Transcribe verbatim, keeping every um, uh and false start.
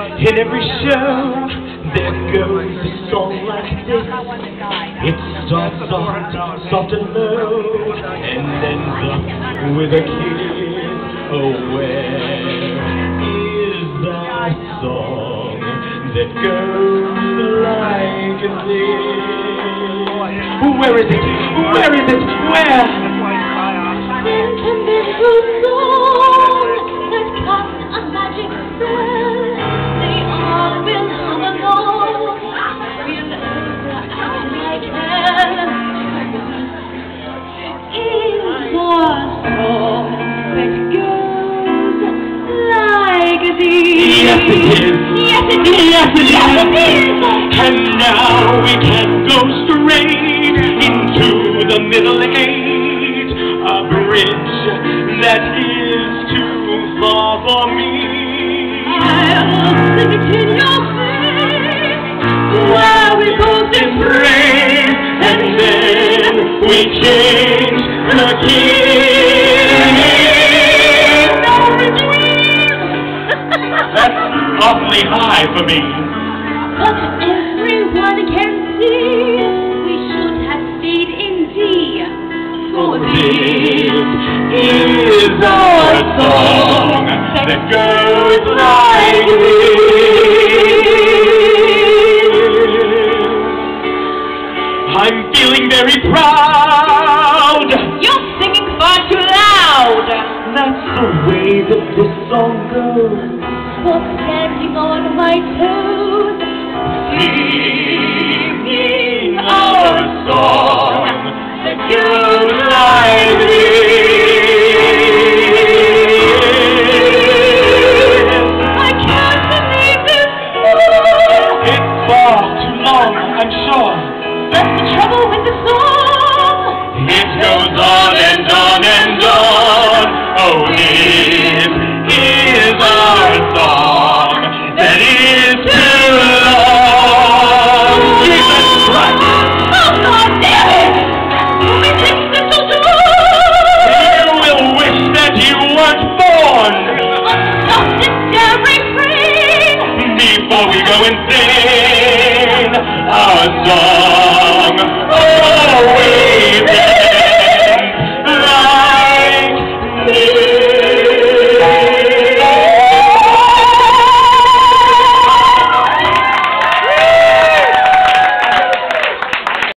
In every show, there goes a song like this. It starts off soft and low and ends up with a kiss. Oh, where is that song that goes like this? Where is it? Where is it? Where? Sentimental song that casts a magic spell. They all will hum along. Remember as I can. Is a song that goes like this. Yes, it is. Yes, it is. Yes, it is. Yes, it is. And now we can go straight into the Middle Age, a bridge that is too far for me. I'll sing it in your face, while we both embrace, and then we change the key. No retreat. That's awfully high for me. But everyone can see we should have stayed in D. For This is our song that goes like this. I'm feeling very proud. You're singing far too loud. That's the way that this song goes. For standing on my toes, Singing our song that goes like this. I can't believe this. It's far too long, I'm sure. That's the trouble with the song. It goes on and on and on. Oh, this is our song that is too long. Jesus Christ! Oh, God damn it! We didn't settle down. You will wish that you weren't born Stop this damn refrain. before we go insane. Our song always